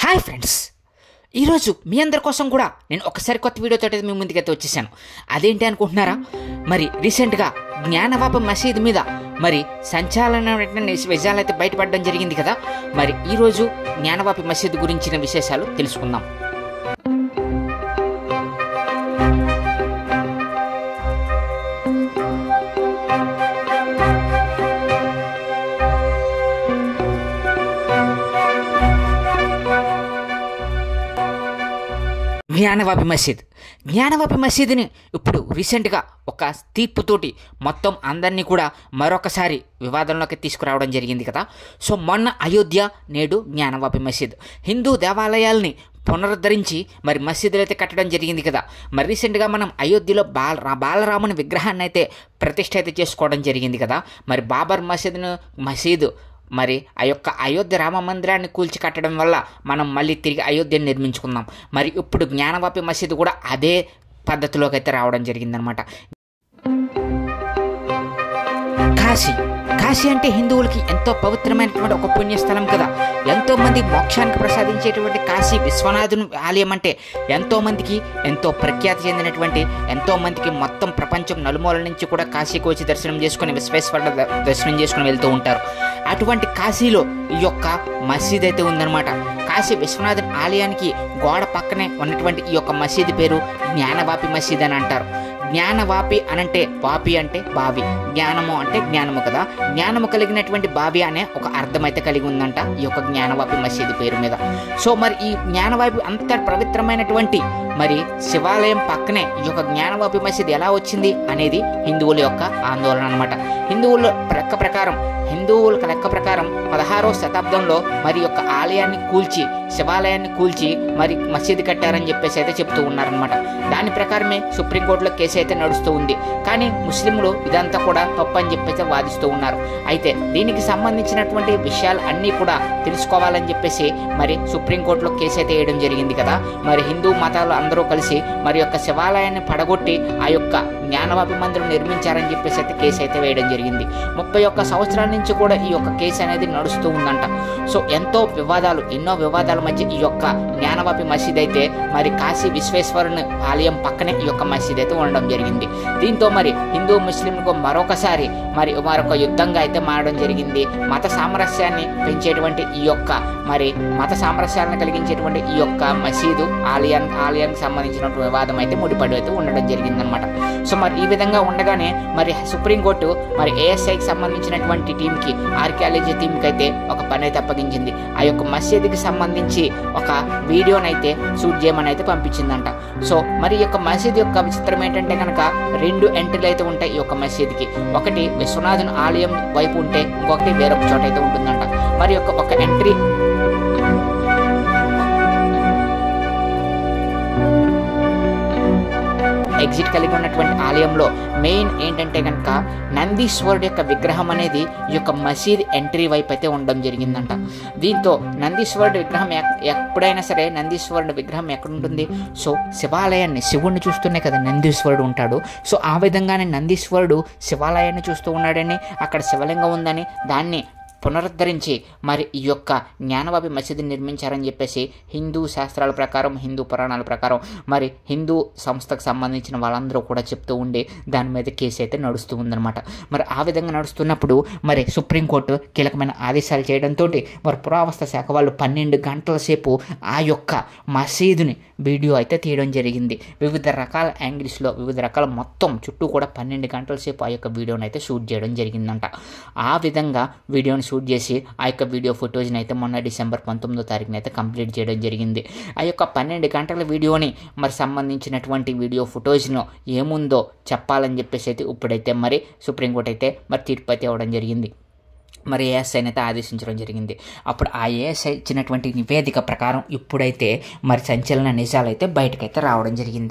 Hi friends, ఈరోజు మీ అందరి కోసం కూడా నేను ఒకసారి కొత్త వీడియోతో మీ ముందుకైతే వచ్చేసాను. అదేంటి అనుకుంటున్నారా? మరి రీసెంట్గా జ్ఞానవాపి మసీదు మీద మరి సంచలనమైన విషయాలు అయితే బయటపడడం జరిగింది కదా. మరి ఈరోజు జ్ఞానవాపి మసీదు గురించిన విశేషాలు తెలుసుకుందాం. జ్ఞానవాపి మసీదుని ఇప్పుడు రీసెంట్గా ఒక తీర్పుతోటి మొత్తం అందరినీ కూడా మరొకసారి వివాదంలోకి తీసుకురావడం జరిగింది కదా. సో మొన్న అయోధ్య, నేడు జ్ఞానవాపి మసీద్, హిందూ దేవాలయాల్ని పునరుద్ధరించి మరి మసీదులు అయితే కట్టడం జరిగింది కదా. మరి రీసెంట్గా మనం అయోధ్యలో బాలరాముని విగ్రహాన్ని అయితే ప్రతిష్ఠ అయితే చేసుకోవడం జరిగింది కదా. మరి బాబర్ మసీదు మరి ఆ యొక్క అయోధ్య రామ మందిరాన్ని కూల్చి కట్టడం వల్ల మనం మళ్ళీ తిరిగి అయోధ్యను నిర్మించుకుందాం. మరి ఇప్పుడు జ్ఞానవాపి మసీదు కూడా అదే పద్ధతిలోకి అయితే రావడం జరిగిందనమాట. కాశీ అంటే హిందువులకి ఎంతో పవిత్రమైనటువంటి ఒక పుణ్యస్థలం కదా. ఎంతోమంది మోక్షానికి ప్రసాదించేటువంటి కాశీ విశ్వనాథుని ఆలయం అంటే ఎంతోమందికి ఎంతో ప్రఖ్యాతి చెందినటువంటి, ఎంతోమందికి మొత్తం ప్రపంచం నలుమూలల నుంచి కూడా కాశీకి వచ్చి దర్శనం చేసుకుని విశ్వేశ్వరుడు దర్శనం చేసుకుని వెళ్తూ ఉంటారు. అటువంటి కాశీలో ఈ యొక్క మసీద్ అయితే ఉందన్నమాట. కాశీ విశ్వనాథుని ఆలయానికి గోడ పక్కనే ఉన్నటువంటి ఈ యొక్క మసీదు పేరు జ్ఞానవాపి మసీద్ అని అంటారు. జ్ఞానవాపి అనంటే వాపి అంటే బావి, జ్ఞానము అంటే జ్ఞానము కదా. జ్ఞానము కలిగినటువంటి బావి అనే ఒక అర్థం అయితే కలిగి ఉందంట ఈ యొక్క జ్ఞానవాపి మసీదు పేరు మీద. సో మరి ఈ జ్ఞానవాపి అంత పవిత్రమైనటువంటి మరి శివాలయం పక్కనే ఈ యొక్క జ్ఞానవాపి మసీదు ఎలా వచ్చింది అనేది హిందువుల యొక్క ఆందోళన అనమాట. హిందువుల లెక్క ప్రకారం 16వ శతాబ్దంలో మరి యొక్క ఆలయాన్ని కూల్చి, శివాలయాన్ని కూల్చి మరి మసీదు కట్టారని చెప్పేసి అయితే చెప్తూ ఉన్నారనమాట. దాని ప్రకారమే సుప్రీంకోర్టులో కేసు అయితే నడుస్తూ ఉంది. కానీ ముస్లింలు ఇదంతా కూడా తప్పు అని చెప్పేసి వాదిస్తూ ఉన్నారు. అయితే దీనికి సంబంధించినటువంటి విషయాలు అన్నీ కూడా తెలుసుకోవాలని చెప్పేసి మరి సుప్రీంకోర్టులో కేసు అయితే వేయడం జరిగింది కదా. మరి హిందూ మతాలు అందరూ కలిసి మరి యొక్క శివాలయాన్ని పడగొట్టి ఆ యొక్క జ్ఞానవాపి మందిరం నిర్మించారని చెప్పేసి అయితే కేసు అయితే వేయడం జరిగింది. 31 సంవత్సరాల నుంచి కూడా ఈ యొక్క కేసు అనేది నడుస్తూ ఉందంట. సో ఎన్నో వివాదాల మధ్య ఈ యొక్క జ్ఞానవాపి మసీద్ అయితే మరి కాశీ విశ్వేశ్వరుని ఆలయం పక్కనే ఈ యొక్క మసీద్ అయితే ఉండడం జరిగింది. దీంతో మరి హిందూ ముస్లింలకు మరొక యుద్ధంగా అయితే మారడం జరిగింది. మత సామరస్యాన్ని పెంచేటువంటి ఈ యొక్క మరి మత సామరస్యాలను కలిగించేటువంటి ఈ యొక్క మసీదు ఆలయానికి సంబంధించినటువంటి వివాదం అయితే ముడిపడి అయితే ఉండడం జరిగిందనమాట. సో మరి ఈ విధంగా ఉండగానే మరి సుప్రీంకోర్టు మరి ఏఎస్ఐకి సంబంధించినటువంటి టీంకి, ఆర్కియాలజీ టీంకి అయితే ఒక పని అయితే అప్పగించింది. ఆ యొక్క మసీదుకి సంబంధించి ఒక వీడియోనైతే షూట్ చేయమని అయితే పంపించిందంట. సో మరి ఈ యొక్క మసీదు యొక్క విచిత్రం ఏంటంటే కనుక 2 ఎంట్రీలు అయితే ఉంటాయి ఈ యొక్క మసీదుకి. ఒకటి విశ్వనాథుని ఆలయం వైపు ఉంటే ఇంకొకటి వేరొక చోట అయితే ఉంటుందంట. మరి ఒక ఎంట్రీ ఎగ్జిట్ కలిగి ఉన్నటువంటి ఆలయంలో మెయిన్ ఏంటంటే కనుక నందీశ్వరుడు యొక్క విగ్రహం అనేది ఈ యొక్క మసీద్ ఎంట్రీ వైపు అయితే ఉండడం జరిగిందంట. దీంతో నందీశ్వరుడు విగ్రహం ఎప్పుడైనా సరే నందీశ్వరుడు విగ్రహం ఎక్కడ ఉంటుంది? సో శివుడిని చూస్తూనే కదా నందీశ్వరుడు ఉంటాడు. సో ఆ విధంగానే నందీశ్వరుడు శివాలయాన్ని చూస్తూ ఉన్నాడని, అక్కడ శివలింగం ఉందని దాన్ని పునరుద్ధరించి మరి ఈ యొక్క జ్ఞానవాపి మసీదుని నిర్మించారని చెప్పేసి హిందూ శాస్త్రాల ప్రకారం, హిందూ పురాణాల ప్రకారం మరి హిందూ సంస్థకు సంబంధించిన వాళ్ళందరూ కూడా చెప్తూ ఉండి దాని మీద కేసు అయితే నడుస్తూ ఉందన్నమాట. మరి ఆ విధంగా నడుస్తున్నప్పుడు మరి సుప్రీంకోర్టు కీలకమైన ఆదేశాలు చేయడంతో మరి పురావస్తు శాఖ వాళ్ళు 12 గంటల సేపు ఆ యొక్క మసీదుని వీడియో అయితే తీయడం జరిగింది. వివిధ రకాల యాంగిల్స్లో, వివిధ రకాల మొత్తం చుట్టూ కూడా 12 గంటల సేపు ఆ యొక్క వీడియోని అయితే షూట్ చేయడం జరిగిందంట. ఆ విధంగా వీడియోని షూట్ చేసి ఆ యొక్క వీడియో ఫుటేజ్ని అయితే మొన్న డిసెంబర్ 19వ తారీఖున అయితే కంప్లీట్ చేయడం జరిగింది. ఆ యొక్క 12 గంటల వీడియోని మరి సంబంధించినటువంటి వీడియో ఫుటేజ్ను ఏముందో చెప్పాలని చెప్పేసి అయితే ఇప్పుడైతే మరి సుప్రీంకోర్టు అయితే మరి తీర్పు అయితే ఇవ్వడం జరిగింది. మరి ఏఎస్ఐని అయితే ఆదేశించడం జరిగింది. అప్పుడు ఆ ఏఎస్ఐ ఇచ్చినటువంటి నివేదిక ప్రకారం ఇప్పుడైతే మరి సంచలన నిజాలు అయితే బయటకైతే రావడం జరిగింది.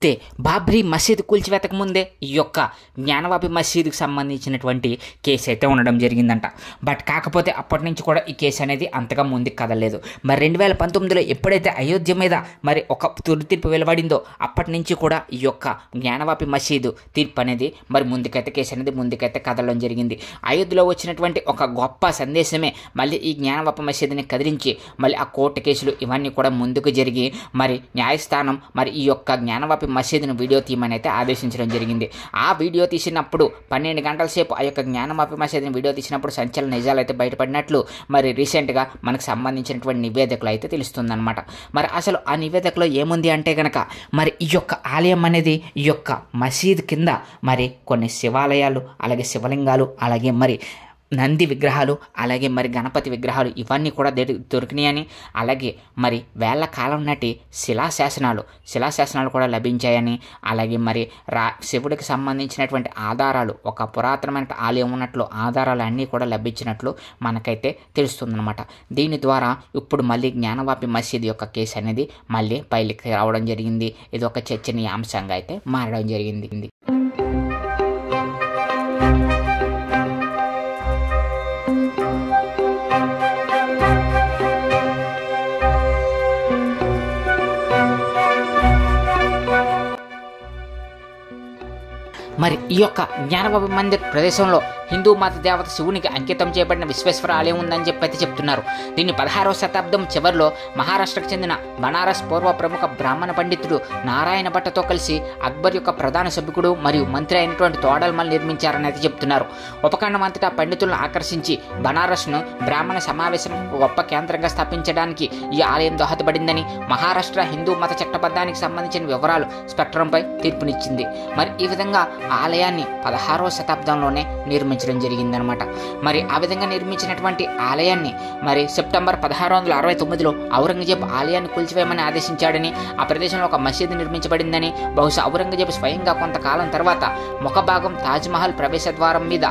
బాబ్రీ మసీదు కూల్చివేతకు ముందే ఈ యొక్క జ్ఞానవాపి మసీదుకి సంబంధించినటువంటి కేసు అయితే ఉండడం జరిగిందంట. బట్ కాకపోతే అప్పటి నుంచి కూడా ఈ కేసు అనేది అంతగా ముందుకు కదలలేదు. మరి 2019లో ఎప్పుడైతే అయోధ్య మీద మరి ఒక తుది తీర్పు వెలువడిందో అప్పటి నుంచి కూడా ఈ యొక్క జ్ఞానవాపి మసీదు తీర్పు అనేది మరి కేసు అనేది ముందుకైతే కదలడం జరిగింది. అయోధ్యలో వచ్చినటువంటి ఒక గొప్ప సందేశమే మళ్ళీ ఈ జ్ఞానవాపి మసీదుని కదిలించి మళ్ళీ ఆ కోర్టు కేసులు ఇవన్నీ కూడా ముందుకు జరిగి మరి న్యాయస్థానం మరి ఈ యొక్క జ్ఞానవాపి మసీదును వీడియో తీయమని అయితే ఆదేశించడం జరిగింది. ఆ వీడియో తీసినప్పుడు 12 గంటల సేపు ఆ యొక్క జ్ఞానవాపి మసీదుని వీడియో తీసినప్పుడు సంచలన నిజాలు అయితే బయటపడినట్లు మరి రీసెంట్గా మనకు సంబంధించినటువంటి నివేదికలు అయితే తెలుస్తుందన్నమాట. మరి అసలు ఆ నివేదికలో ఏముంది అంటే కనుక మరి ఈ యొక్క ఆలయం అనేది ఈ యొక్క మసీదు కింద మరి కొన్ని శివాలయాలు, అలాగే శివలింగాలు, అలాగే మరి నంది విగ్రహాలు, అలాగే మరి గణపతి విగ్రహాలు ఇవన్నీ కూడా దొరికినాయని, అలాగే మరి వేళ్ల కాలం నాటి శిలాశాసనాలు కూడా లభించాయని, అలాగే మరి శివుడికి సంబంధించినటువంటి ఆధారాలు, ఒక పురాతనమైన ఆలయం ఉన్నట్లు ఆధారాలు అన్నీ కూడా లభించినట్లు మనకైతే తెలుస్తుందన్నమాట. దీని ద్వారా ఇప్పుడు మళ్ళీ జ్ఞానవాపి మసీదు యొక్క కేసు అనేది మళ్ళీ బయలుకి రావడం జరిగింది. ఇది ఒక చర్చనీయాంశంగా అయితే మారడం జరిగింది. మరి ఈ యొక్క జ్ఞానవాపి మందిర్ ప్రదేశంలో హిందూ మత దేవత శివునికి అంకితం చేయబడిన విశ్వేశ్వర ఆలయం ఉందని చెప్పి చెప్తున్నారు. దీన్ని 16వ శతాబ్దం చివరిలో మహారాష్ట్రకు చెందిన బనారస్ పూర్వ ప్రముఖ బ్రాహ్మణ పండితుడు నారాయణ భట్టతో కలిసి అక్బర్ యొక్క ప్రధాన సభ్యుడు మరియు మంత్రి అయినటువంటి తోడల్మల్ నిర్మించారని అయితే చెప్తున్నారు. ఉపఖండం అంతటా పండితులను ఆకర్షించి బనారస్ను బ్రాహ్మణ సమావేశం గొప్ప కేంద్రంగా స్థాపించడానికి ఈ ఆలయం దోహదపడిందని మహారాష్ట్ర హిందూ మత చట్టబద్ధానికి సంబంధించిన వివరాలు స్పెక్ట్రంపై తీర్పునిచ్చింది. మరి ఈ విధంగా ఆలయాన్ని 16వ శతాబ్దంలోనే నిర్మించడం జరిగిందనమాట. మరి ఆ విధంగా నిర్మించినటువంటి ఆలయాన్ని మరి సెప్టెంబర్ 1669లో ఔరంగజేబు ఆలయాన్ని కూల్చివేయమని ఆదేశించాడని, ఆ ప్రదేశంలో ఒక మసీదు నిర్మించబడిందని, బహుశా ఔరంగజేబు స్వయంగా కొంతకాలం తర్వాత ముఖభాగం తాజ్మహల్ ప్రవేశ ద్వారం మీద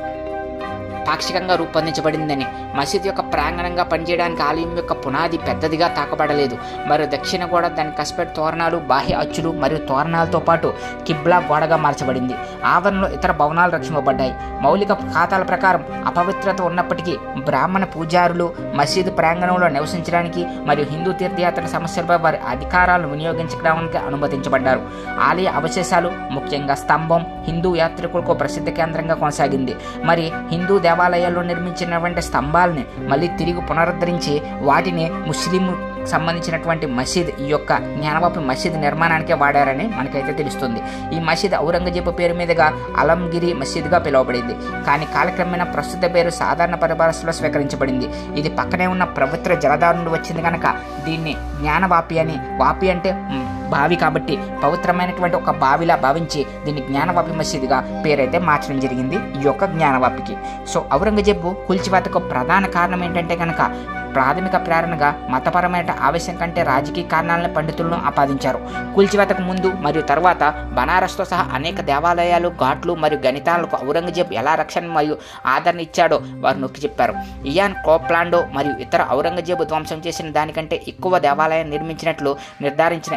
పాక్షికంగా రూపొందించబడిందని, మసీదు యొక్క ప్రాంగణంగా పనిచేయడానికి ఆలయం యొక్క పునాది పెద్దదిగా తాకబడలేదు. మరియు దక్షిణ గోడ దాని కస్పెట్ తోరణాలు, బాహ్య అచ్చులు మరియు తోరణాలతో పాటు కిబ్లా గోడగా మార్చబడింది. ఆవరణలో ఇతర భవనాలు రక్షింపబడ్డాయి. మౌలిక ఖాతాల ప్రకారం అపవిత్రత ఉన్నప్పటికీ బ్రాహ్మణ పూజారులు మసీదు ప్రాంగణంలో నివసించడానికి మరియు హిందూ తీర్థయాత్ర సమస్యలపై వారి అధికారాలను వినియోగించడానికి అనుమతించబడ్డారు. ఆలయ అవశేషాలు, ముఖ్యంగా స్తంభం, హిందూ యాత్రికులకు ప్రసిద్ధ కేంద్రంగా కొనసాగింది. మరి హిందూ దేవాలయాల్లో నిర్మించినటువంటి స్తంభాలని మళ్ళీ తిరిగి పునరుద్ధరించి వాటిని ముస్లిం సంబంధించినటువంటి మసీద్, ఈ యొక్క జ్ఞానవాపి మసీద్ నిర్మాణానికే వాడారని మనకైతే తెలుస్తుంది. ఈ మసీద్ ఔరంగజేబు పేరు మీదుగా అలంగిరి మసీద్గా పిలువబడింది. కానీ కాలక్రమేణా ప్రస్తుత పేరు సాధారణ పరిభాషలో స్వీకరించబడింది. ఇది పక్కనే ఉన్న పవిత్ర జలధార నుండి వచ్చింది కనుక దీన్ని జ్ఞానవాపి అని, వాపి అంటే బావి కాబట్టి పవిత్రమైనటువంటి ఒక బావిలా భావించి దీన్ని జ్ఞానవాపి మసీదుగా పేరైతే మార్చడం జరిగింది ఈ యొక్క జ్ఞానవాపికి. సో ఔరంగజేబు కూల్చివేతకు ప్రధాన కారణం ఏంటంటే కనుక ప్రాథమిక ప్రేరణగా మతపరమైన ఆవేశం కంటే రాజకీయ కారణాలను పండితులను ఆపాదించారు. కూల్చివేతకు ముందు మరియు తర్వాత బనారస్తో సహా అనేక దేవాలయాలు, ఘాట్లు మరియు గణితాలకు ఔరంగజేబు ఎలా రక్షణ మరియు ఆదరణ ఇచ్చాడో వారు నొక్కి చెప్పారు. ఇయాన్ కోప్లాండో మరియు ఇతర ఔరంగజేబు ధ్వంసం చేసిన దానికంటే ఎక్కువ దేవాలయాన్ని నిర్మించినట్లు నిర్ధారించిన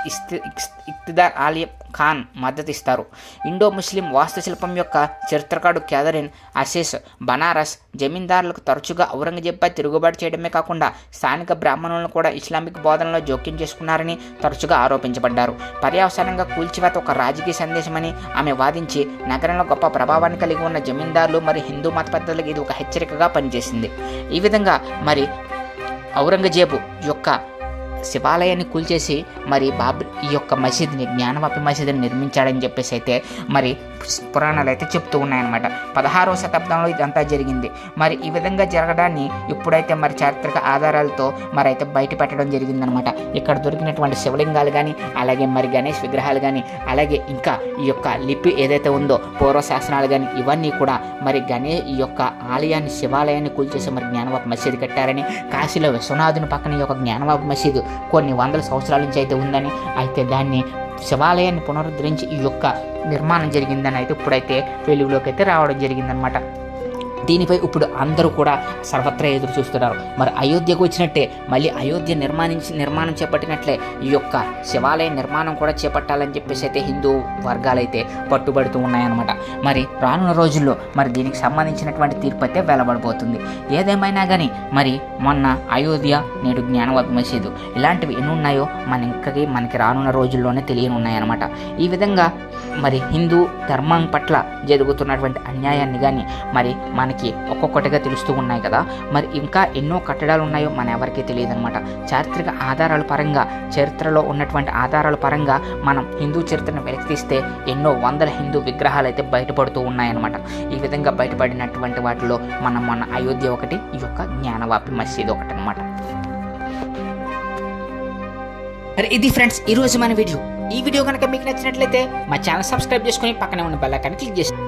ఇక్తిదార్ ఆలీ ఖాన్ మద్దతిస్తారు. ఇండో ముస్లిం వాస్తుశిల్పం యొక్క చరిత్రకారుడు క్యాథరిన్ అసెస్ బనారస్ జమీందారులకు తరచుగా ఔరంగజేబుపై తిరుగుబాటు చేయడమే కాకుండా స్థానిక బ్రాహ్మణులను కూడా ఇస్లామిక్ బోధనలో జోక్యం చేసుకున్నారని తరచుగా ఆరోపించబడ్డారు. పర్యవసానంగా కూల్చివేత ఒక రాజకీయ సందేశమని ఆమె వాదించి నగరంలో గొప్ప ప్రభావాన్ని కలిగి ఉన్న జమీందారులు మరియు హిందూ మత పెద్దలకు ఇది ఒక హెచ్చరికగా పనిచేసింది. ఈ విధంగా మరి ఔరంగజేబు యొక్క శివాలయాన్ని కూల్చేసి మరి ఈ యొక్క మసీదుని జ్ఞానవాపి మసీదుని నిర్మించాడని చెప్పేసి అయితే మరి పురాణాలు అయితే చెప్తూ ఉన్నాయన్నమాట. 16వ శతాబ్దంలో ఇదంతా జరిగింది. మరి ఈ విధంగా జరగడాన్ని ఇప్పుడైతే మరి చారిత్రక ఆధారాలతో మరి అయితే బయట పెట్టడం జరిగిందనమాట. ఇక్కడ దొరికినటువంటి శివలింగాలు కానీ, అలాగే మరి గణేష్ విగ్రహాలు కానీ, అలాగే ఇంకా ఈ యొక్క లిపి ఏదైతే ఉందో పూర్వ శాసనాలు కానీ ఇవన్నీ కూడా మరి ఈ యొక్క ఆలయాన్ని, శివాలయాన్ని కూల్చేసి మరి జ్ఞానవాపి మసీదు కట్టారని, కాశీలో విశ్వనాథుని పక్కన ఈ యొక్క జ్ఞానవాపి మసీదు కొన్ని వందల సంవత్సరాల నుంచి అయితే ఉందని, అయితే దాన్ని శివాలయాన్ని పునరుద్ధరించి ఈ యొక్క నిర్మాణం జరిగిందని అయితే ఇప్పుడైతే వెలుగులోకి అయితే రావడం జరిగిందనమాట. దీనిపై ఇప్పుడు అందరూ కూడా సర్వత్రా ఎదురు చూస్తున్నారు. మరి అయోధ్యకు వచ్చినట్టే మళ్ళీ అయోధ్య నిర్మాణం చేపట్టినట్లే ఈ యొక్క శివాలయ నిర్మాణం కూడా చేపట్టాలని చెప్పేసి అయితే హిందూ వర్గాలైతే పట్టుబడుతూ ఉన్నాయన్నమాట. మరి రానున్న రోజుల్లో మరి దీనికి సంబంధించినటువంటి తీర్పు అయితే వెలువడబోతుంది. ఏదేమైనా కానీ మరి మొన్న అయోధ్య, నేడు జ్ఞానవాపి మసీదు ఇలాంటివి ఎన్ని ఉన్నాయో మనకి రానున్న రోజుల్లోనే తెలియనున్నాయన్నమాట. ఈ విధంగా మరి హిందూ ధర్మం పట్ల జరుగుతున్నటువంటి అన్యాయాన్ని కానీ మరి మనకి ఒక్కొక్కటిగా తెలుస్తూ ఉన్నాయి కదా. మరి ఇంకా ఎన్నో కట్టడాలు ఉన్నాయో మన ఎవరికీ తెలియదు అనమాట. చారిత్రక ఆధారాల పరంగా, చరిత్రలో ఉన్నటువంటి ఆధారాల పరంగా మనం హిందూ చరిత్రను వెలికితీస్తే ఎన్నో వందల హిందూ విగ్రహాలు అయితే బయటపడుతూ ఉన్నాయన్నమాట. ఈ విధంగా బయటపడినటువంటి వాటిలో మన అయోధ్య ఒకటి, ఈ యొక్క జ్ఞానవాపి మసీదు ఒకటి అనమాట. మరి ఇది ఫ్రెండ్స్ ఈరోజు మన వీడియో. ఈ వీడియో కనుక మీకు నచ్చినట్లయితే మా ఛానల్ సబ్స్క్రైబ్ చేసుకుని పక్కనే ఉన్న బెల్ ఐకాన్ క్లిక్ చేసి